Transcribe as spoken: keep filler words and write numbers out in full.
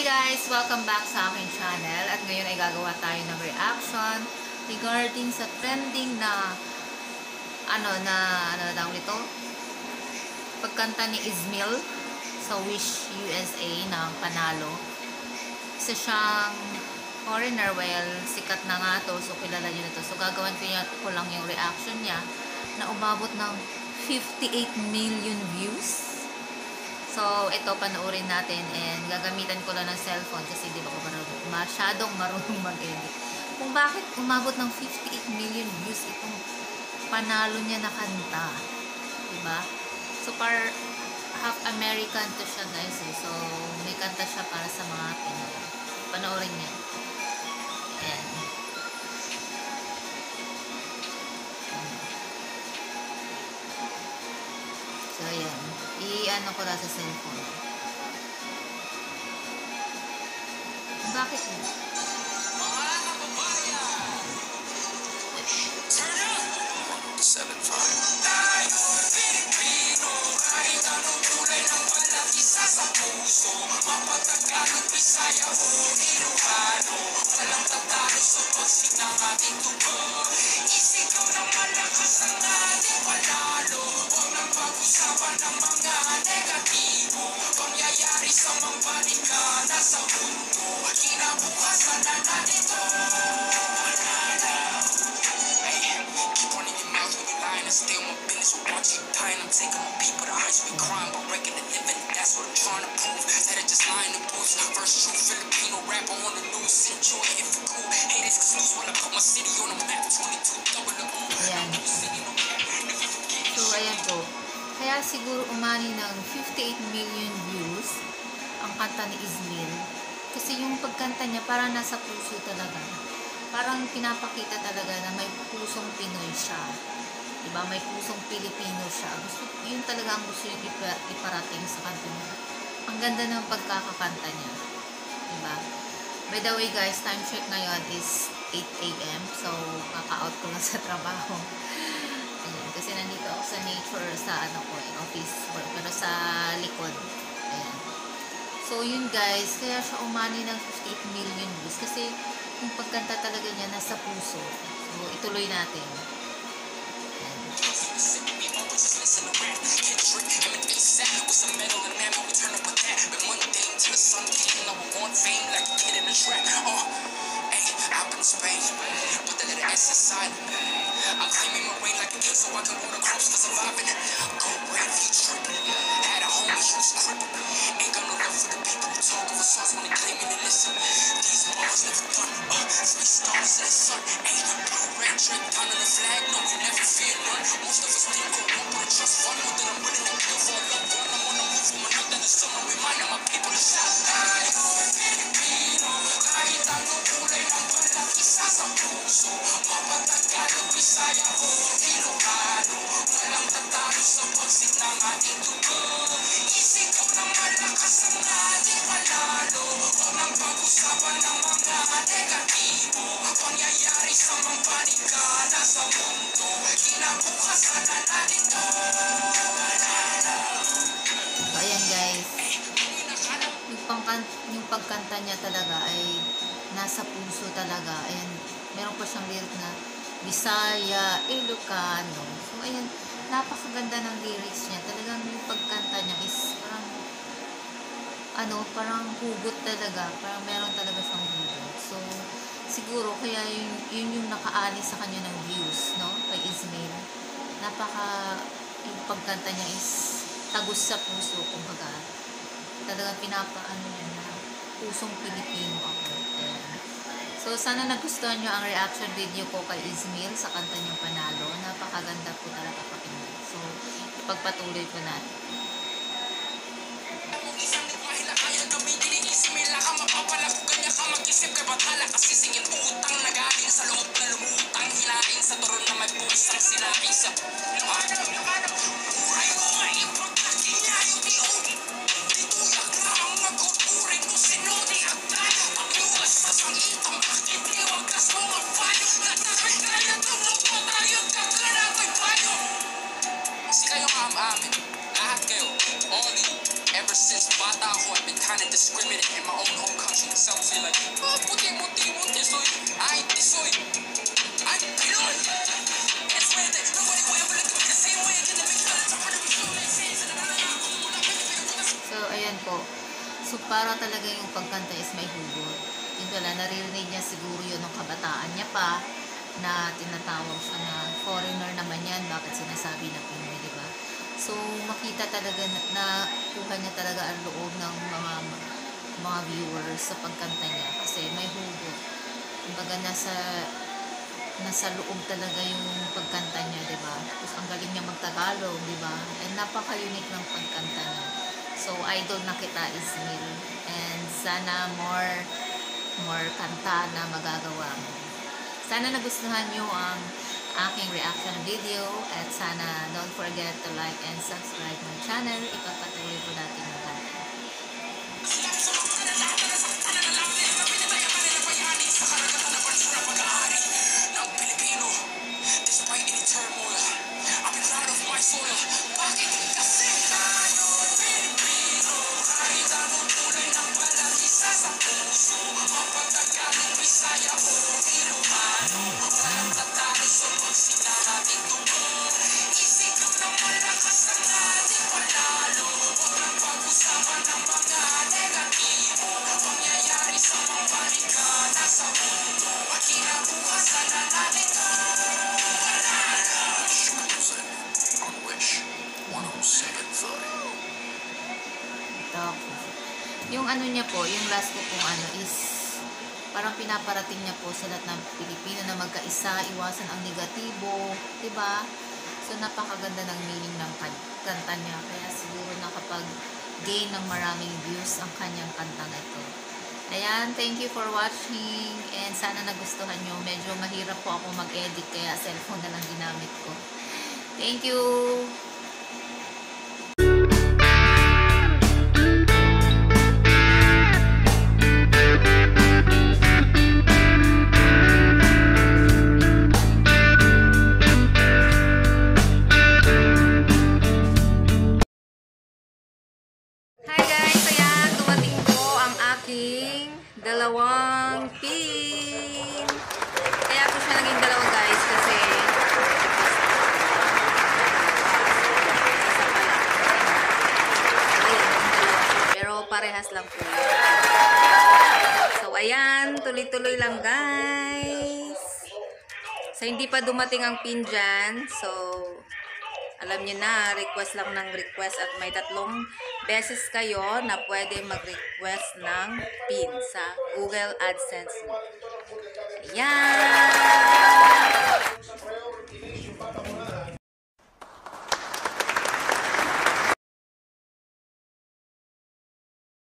guys! Welcome back sa aking channel. At ngayon ay gagawa tayo ng reaction regarding sa trending na ano na ano na tawag ito? Pagkanta ni Ismael sa Wish U S A ng Panalo. Isa siyang foreigner, well, sikat na nga to, so kilala nyo na to. So gagawin ko, niya, ko lang yung reaction niya na umabot ng fifty-eight million views. So, ito, panoorin natin and gagamitan ko lang ng cellphone kasi di ba ko marunong, masyadong marunong mag-edit. Kung bakit umabot ng fifty-eight million views itong Panalo niya na kanta. Diba? So, par half American to siya, guys. Eh. So, may kanta siya para sa mga Pinoy. Panoorin niya. Ayan. So, ayan. I-ano ko lang sa cellphone. Bakit yun? seven five. Tayo Pilipino, kahit anong kulay ng balat, isa sa puso. Mapagtagalog, Bisaya o Ilocano, walang tatalo sa pagsik ng ating tubo. Isigaw ng malakas ang ating panalo. Huwag nang pag-usapan ng mga negatibo. Pangyayari sa mambalikana sa mundo. Kinabukasan na natin to. Still my business, so watch it dying. I'm taking my people to high speed crime by breaking the living. That's what I'm trying to prove. That I just lying to boost. First true Filipino rapper on the news. Enjoy it if you cool. Hate is exclusive when I put my city on the map. twenty-two double the O. Ayan. So, ayan po. Kaya siguro umani ng fifty-eight million views ang kanta ni Ismael. Kasi yung pagkanta niya parang nasa puso talaga. Parang pinapakita talaga na may pusong Pinoy siya. Diba? May pusong Pilipino siya. Gusto, yun talaga ang gusto yung iparating sa kanta niya. Ang ganda ng pagkakakanta niya. Diba? By the way guys, time check ngayon is eight A M So, kaka-out ko lang sa trabaho. Ayan. Kasi nandito ako sa nature, sa ano ko, office work. Pero sa likod. Ayan. So, yun guys, kaya siya umani ng fifty-eight million views. Kasi yung pagkanta talaga niya nasa puso. So, ituloy natin. I'm claiming my reign like a king so I can order crops for surviving. Go brave, you tripping. Had a homie, she was crippin'. Ain't got no love for the people who talk over songs when they claiming to listen. These bars never done. Uh, three stars in the sun. Ain't blue, red, drink down on the flag. No, we never fear none. Most of us think go one, but I trust one. Know that I'm willing to kill for a loved one. I'm on the move from another to someone. Reminding my people to shout. Tayo Pilipino, kahit anong kulay ng balat, isa sa puso. Mapagtagalog, Bisaya o Ilocano, walang tatalo sa pagsik ng ating tubo. Isigaw ng malakas ang ating panalo. Huwag nang pag-usapan ng mga negatibo. Pangyayari sa mambalikana sa mundo. Kinabukasan na natin to. So, ayan guys. Yung, pangkan yung pagkanta niya talaga ay nasa puso talaga. Ayan, meron pa siyang lyric na Bisaya, Ilocano. So, ayan, napakaganda ng lyrics niya. Talagang yung pagkanta niya is parang, ano, parang hugot talaga. Parang meron talaga siyang hugot. So, siguro, kaya yun, yun yung nakaani sa kanya ng views, no? Kay Ismael. Napaka, yung pagkanta niya is tagus sa puso, kumbaga. Talagang pinapaano niya na pusong Pilipino ako. Ayan. So, sana nagustuhan nyo ang reaction video ko kay Ismael sa kanta niyang Panalo. Napakaganda po talaga pakinggan. So, ipagpatuloy po natin. Kasi singin utang na galing sa loob na lumutang. Hilaing sa turon na may pusang sinaing sa Ilocano, Ilocano. Buhay mo maipag na kinyayo ni Obi. Dituyak na ang mag-uturin mo sinuni agdan. Pagluwas sa sangitang akit iwagas mga payo. Natakay kaya tulog mo tayo kakanapay payo. Si kayong am-amin, lahat kayo, all of you. Ever since bata ako, I've been kinda discriminating in my own home country. Some say like, oh, puti, muti, muti, soy. Ay, soy. Ay, Pinoy. It's weird that nobody will ever look at me the same way. Can the big fella talk to me so make sense? So, ayan po. So, para talaga yung pagkanta is may hugot. Yun pala, naririnig niya siguro yun ng kabataan niya pa na tinatawag siya na foreigner naman yan. Bakit sinasabi na Pinoy, di ba? So, makita talaga na, na kuha niya talaga ang loob ng mga mga viewers sa pagkanta niya. Kasi may hugot. Kumbaga, nasa nasa loob talaga yung pagkanta niya, di ba? Tapos, ang galing niya magtagalog, di ba? And napaka-unique ng pagkanta niya. So, idol na kita, Ismael. And sana more more kanta na magagawa mo. Sana nagustuhan nyo ang aking reaction video. At sana don't forget to like and subscribe my channel. Ipagpatuloy po natin yung kanta. Ng Pilipino, despite any turmoil, I'll be proud of my soil. Bakit kasi tayo Pilipino, kahit anong kulay ng palagisa sa puso, mapagtagalog, Bisaya o Ilocano, walang tatalo sa pag sinabing tumo. Isikap ng malakas ang ating panalo, huwag lang pag-usapan ng mga negatibo, pangyayari sa mga barikada sa mundo, at kinabukasan na natin ito. On Wish one oh seven five. Ito. Yung ano niya po, yung last ko pong ano is parang pinaparating niya po sa lahat ng Pilipino na magkaisa, iwasan ang negatibo, diba? So, napakaganda ng meaning ng kan- kanta niya. Kaya siguro nakapag-gain ng maraming views ang kanyang kanta na ito. Ayan, thank you for watching and sana nagustuhan nyo. Medyo mahirap po ako mag-edit kaya cellphone na lang ginamit ko. Thank you! Hi guys! Ayan, dumating po ang aking dalawang pin. Kaya po siya naging dalawa guys kasi pero parehas lang po yun. So ayan, tuloy-tuloy lang guys. So hindi pa dumating ang pin dyan. So alam nyo na, request lang ng request at may tatlong beses kayo na pwede mag-request ng pin sa Google AdSense mo. Ayan!